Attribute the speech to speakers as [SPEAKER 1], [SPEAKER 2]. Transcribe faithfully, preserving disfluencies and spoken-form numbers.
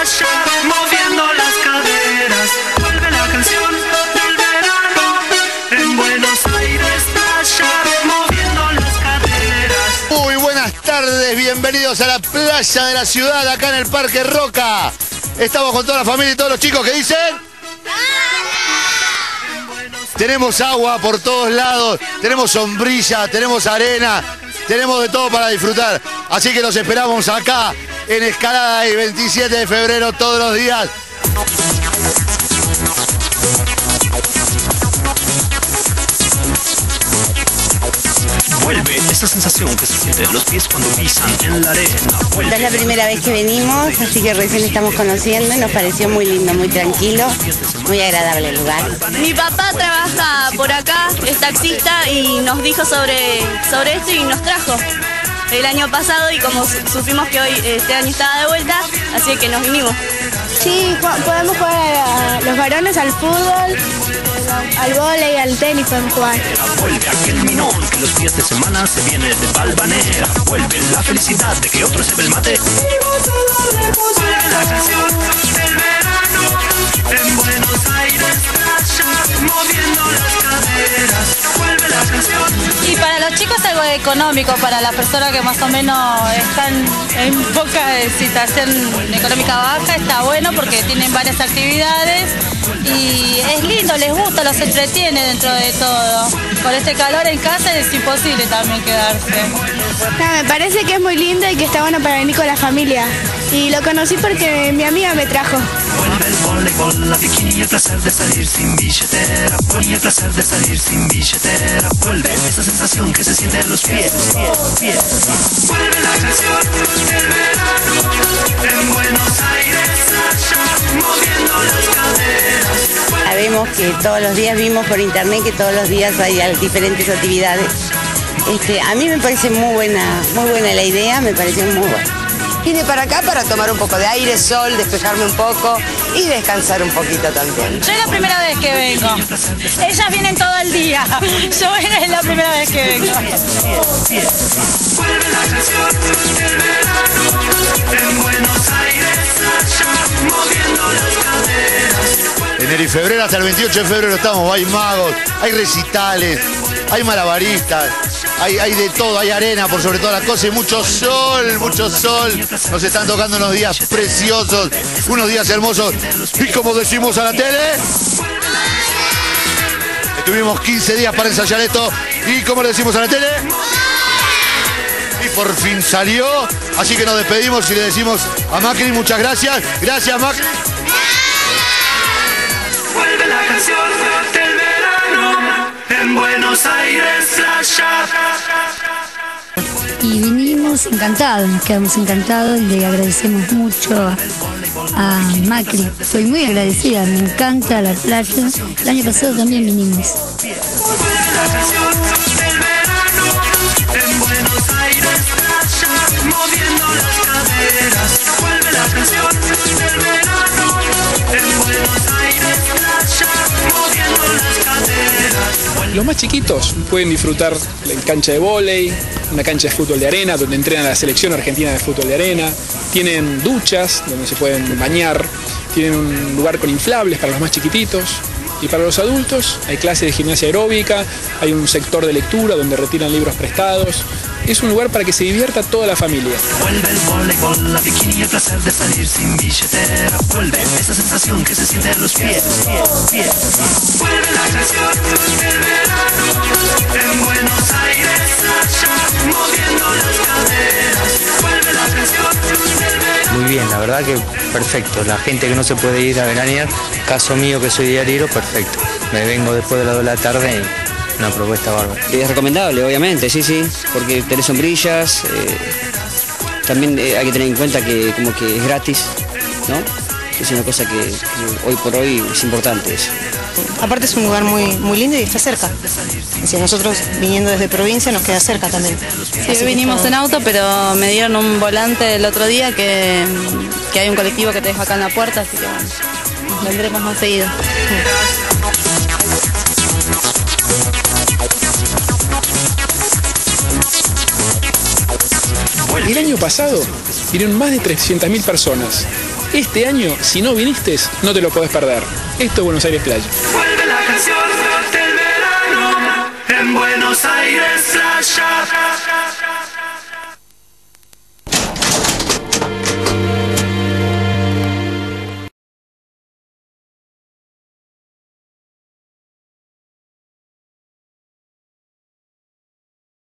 [SPEAKER 1] estallar, moviendo las caderas. Vuelve la canción del verano. En Buenos Aires estallar, moviendo las caderas.
[SPEAKER 2] Muy buenas tardes, bienvenidos a la playa de la ciudad, acá en el Parque Roca. Estamos con toda la familia y todos los chicos que dicen... Tenemos agua por todos lados, tenemos sombrilla, tenemos arena, tenemos de todo para disfrutar. Así que los esperamos acá en Escalada y veintisiete de febrero todos los días.
[SPEAKER 1] Vuelve esa sensación que se siente en los pies cuando pisan en la arena.
[SPEAKER 3] Esta es la primera vez que venimos, así que recién estamos conociendo y nos pareció muy lindo, muy tranquilo, muy agradable el lugar.
[SPEAKER 4] Mi papá trabaja por acá, es taxista y nos dijo sobre, sobre esto y nos trajo el año pasado y como supimos que hoy este año estaba de vuelta, así que nos vinimos.
[SPEAKER 5] Sí, podemos jugar a los varones al fútbol, al vóley, al tenis podemos jugar.
[SPEAKER 1] Vuelve aquel minón que los días de semana se viene de Balvanera. Vuelve la felicidad de que otro se ve el mate. Vuelve la canción del verano. En Buenos Aires allá, moviendo las caderas. Vuelve la canción.
[SPEAKER 6] Y para los chicos algo económico, para las personas que más o menos están en poca situación económica baja, está bueno porque tienen varias actividades y es lindo, les gusta, los entretiene dentro de todo. Con este calor en casa es imposible también quedarse.
[SPEAKER 5] No, me parece que es muy lindo y que está bueno para venir con la familia. Y lo conocí porque mi amiga me trajo.
[SPEAKER 1] Vuelve el voleibol, la bikini, el placer de salir sin billetera. Vuelve el placer de salir sin billetera. Vuelve esa sensación que se siente en los pies, pies, pies. Vuelve la canción del verano. En Buenos Aires allá, moviendo las caderas.
[SPEAKER 3] Sabemos que todos los días, vimos por internet que todos los días hay diferentes actividades. Este, a mí me parece muy buena, muy buena la idea, me pareció muy buena.
[SPEAKER 7] Vine para acá para tomar un poco de aire, sol, despejarme un poco y descansar un poquito también.
[SPEAKER 6] Yo es la primera vez que vengo. Ellas vienen todo el día. Yo es la primera vez que vengo.
[SPEAKER 1] Vuelve la canción del verano. En Buenos Aires allá, moviendo las caderas.
[SPEAKER 2] Enero y febrero, hasta el veintiocho de febrero estamos, hay magos, hay recitales, hay malabaristas, hay, hay de todo, hay arena por sobre todas las cosas y mucho sol, mucho sol. Nos están tocando unos días preciosos, unos días hermosos. Y como decimos a la tele, estuvimos quince días para ensayar esto. Y como le decimos a la tele, y por fin salió. Así que nos despedimos y le decimos a Macri muchas gracias. Gracias, Macri.
[SPEAKER 1] Vuelve la canción del verano. En Buenos Aires allá.
[SPEAKER 8] Y vinimos encantados, nos quedamos encantados y le agradecemos mucho a, a Macri. Soy muy agradecida, me encanta la playa. El año pasado también vinimos.
[SPEAKER 1] Vuelve la canción del verano. En Buenos Aires allá, moviendo las caderas. Vuelve la canción del verano. En Buenos Aires allá, moviendo las caderas.
[SPEAKER 9] Los más chiquitos pueden disfrutar en cancha de vóley, una cancha de fútbol de arena donde entrenan a la selección argentina de fútbol de arena, tienen duchas donde se pueden bañar, tienen un lugar con inflables para los más chiquititos y para los adultos hay clases de gimnasia aeróbica, hay un sector de lectura donde retiran libros prestados. Es un lugar para que se divierta toda la familia.
[SPEAKER 1] Vuelve el voleibol, la bikini, el placer de salir sin billetera. Vuelve esa sensación que se siente en los pies, pies, pies. Vuelve la canción del verano. En Buenos Aires allá, moviendo las caderas. Vuelve la canción del verano.
[SPEAKER 10] Muy bien, la verdad que perfecto. La gente que no se puede ir a veranear, caso mío que soy diariero, perfecto. Me vengo después de las dos de la tarde y... una propuesta bárbara.
[SPEAKER 11] Es recomendable, obviamente, sí, sí, porque tenés sombrillas, eh, también eh, hay que tener en cuenta que como que es gratis, ¿no? Es una cosa que, que hoy por hoy es importante eso.
[SPEAKER 12] Aparte es un lugar muy, muy lindo y está cerca. Si nosotros viniendo desde provincia nos queda cerca también.
[SPEAKER 4] Sí, hoy vinimos en auto, pero me dieron un volante el otro día que, que hay un colectivo que te deja acá en la puerta, así que bueno, vendremos más seguido.
[SPEAKER 9] El año pasado vinieron más de trescientas mil personas Este año, si no viniste, no te lo podés perder. Esto es Buenos Aires Playa.
[SPEAKER 1] Vuelve la canción.